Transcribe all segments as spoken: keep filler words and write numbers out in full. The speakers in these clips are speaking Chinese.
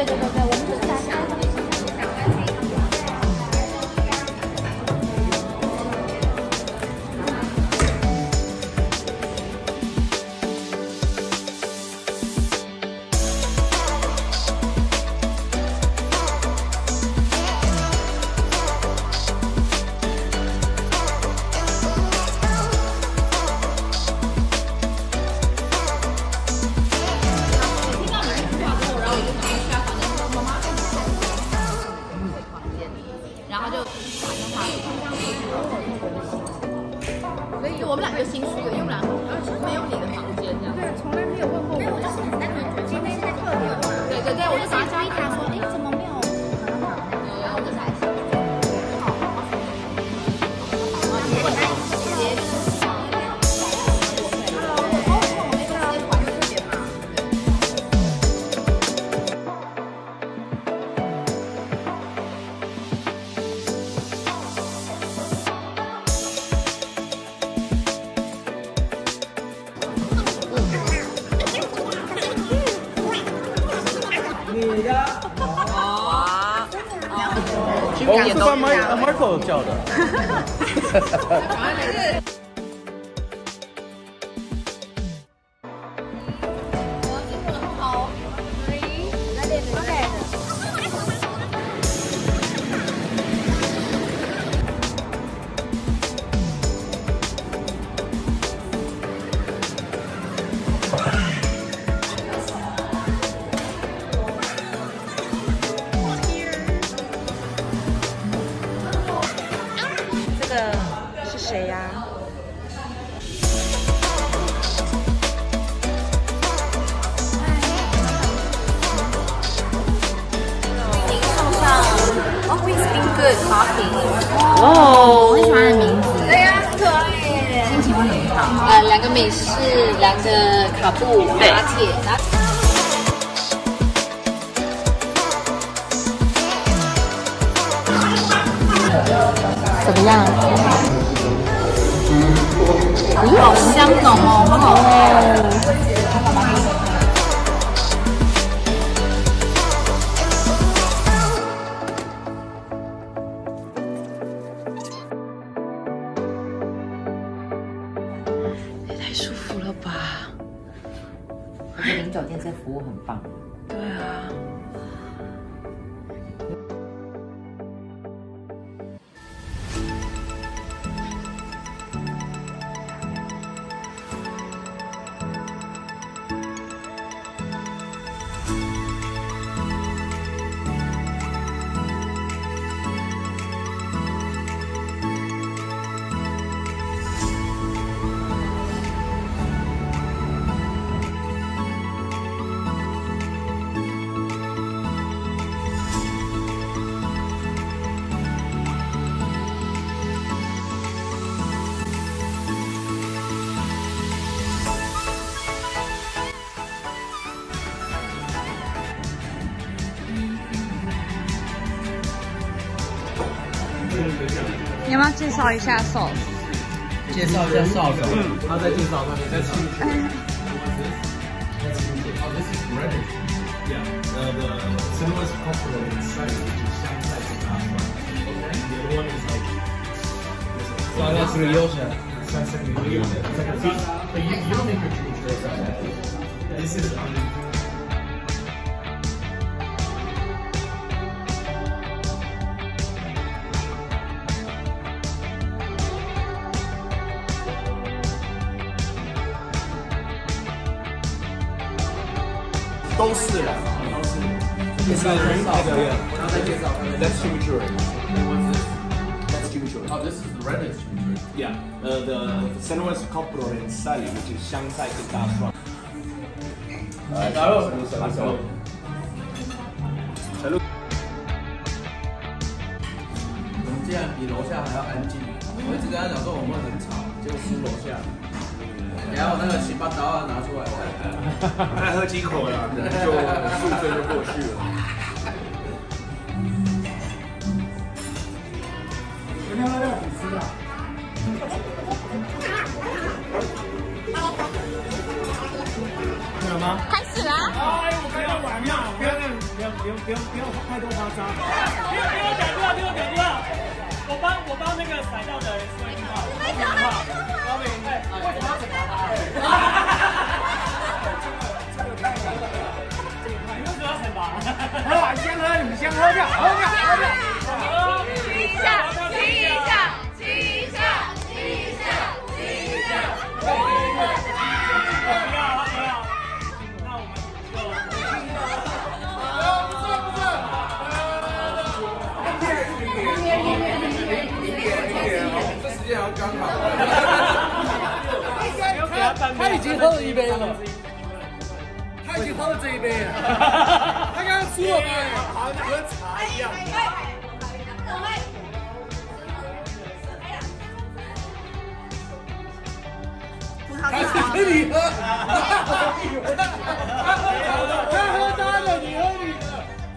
对对对对，我们就是拿下。 然后就打电话，所以我们两个心虚的，因为我们两个没有你的房间这样。对，从来没有问过我。今天太特别了。对对对，我就打电话说，哎，怎么没有？然后我就来。好，我来直接。 你的哇！ 我是帮 Marco 叫的。 是谁呀？ 您送上 Always Been Good Coffee。 哦， 我很喜欢的名字。对呀，很可爱耶。心情会很好。呃，两个美式，两个卡布拿铁。怎么样？好香浓哦，好好喝。 也太舒服了吧！ 我觉得林酒店这服务很棒。 对啊。 你要不要介绍一下 sauce？ 介绍一下 sauce。嗯，他在介绍，他在介绍。Oh, this is reddish. Yeah, uh, the cinnamon is popular inside, which is 香菜跟大蒜。Okay. The other one is like. So that's brioche. That's like brioche. It's like a fish. But you, you don't make your chimichurri. This is um. 都是人，都是。这是那个，然后再介绍。That's chimichurri. That's chimichurri. Oh, this is the reddish chimichurri. Yeah. Uh, the cinnamon is copro inside, which is 香菜跟大蒜。来，打肉，打肉。小鹿。我们竟然比楼下还要安静。我一直跟他讲说我们很吵，结果输楼下。然后那个七八刀啊拿出来，再喝几口了，人就宿醉就过去了。今天喝点好吃的。开始了吗？开始啦！哎，我看到碗嘛，我看看， 不用不用不用太多夸张。听我听我讲句话，听我讲句话。我帮我帮那个踩到的人说一句话。说一句话。高明，哎，为什么要惩罚他？这个太难了，这个太……你为什么要惩罚？喝，先喝，你先喝掉，喝掉，喝掉。 亲一下，亲一下，亲一下，亲一下，亲一下。不要， 不要。那我们就。不是不是。 这时间好刚好。 他已经喝了一杯了，他已经喝了这一杯了，他刚刚输了杯，好像喝茶一样。他是你喝，他喝他的，你喝你的。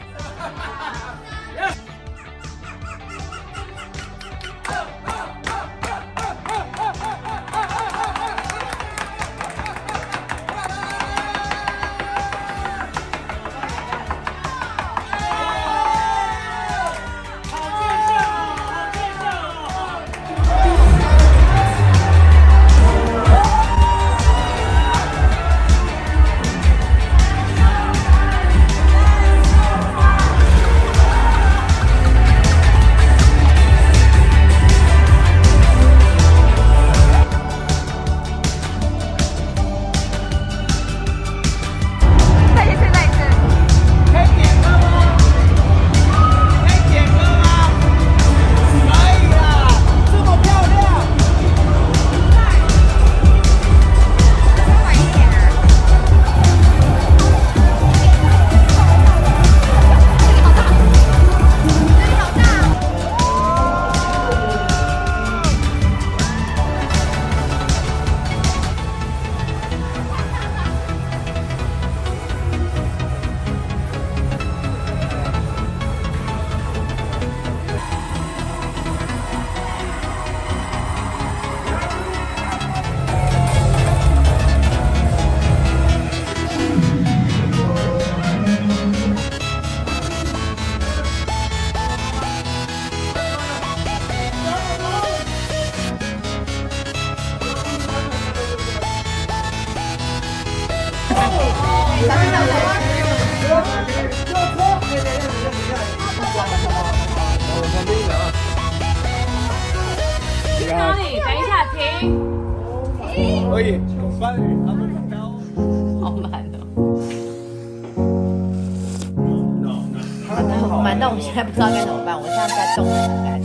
哪里？等一下，停。 可以，关羽他们很高。 好慢哦。慢到我现在不知道该怎么办，我现在在动的感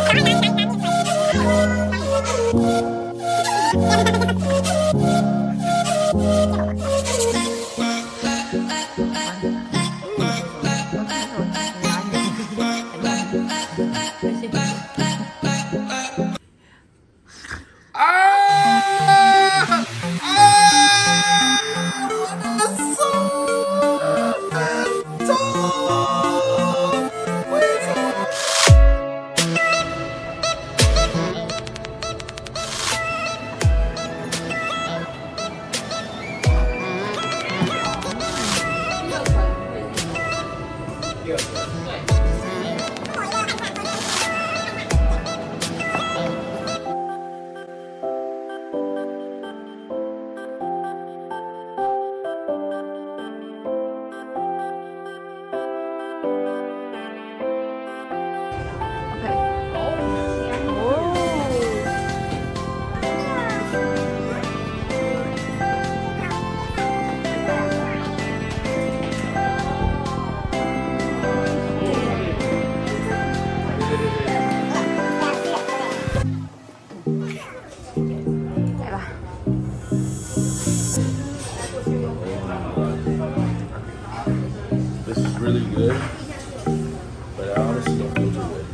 This is really good, but I honestly don't feel too good.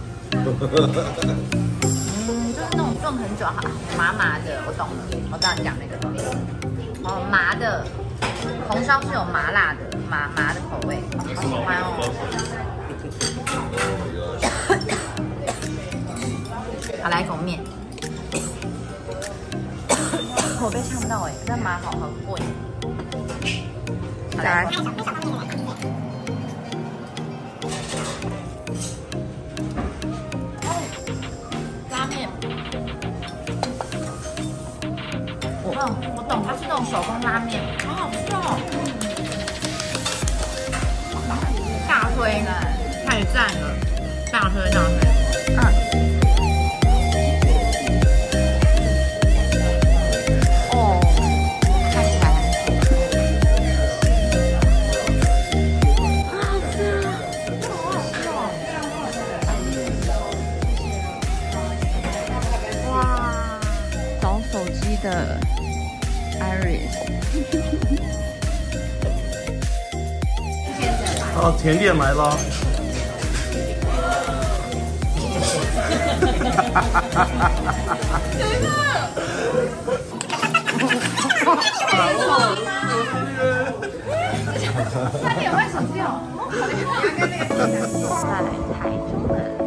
嗯，就是那种炖很久哈，麻麻的，我懂了，我知道你讲那个东西。哦，麻的，红烧是有麻辣的，麻麻的口味，好喜欢哦。好，来一口面。口碑看不到哎，但麻好很过瘾。好来。 懂，它是那种手工拉面，好好吃哦。大推，太赞了，大推大推。嗯。哦，看起来很好吃，好好吃哦。哇， 找手机的 Iris。 哦，甜点来了。 等一下， 差点会死掉。在台中的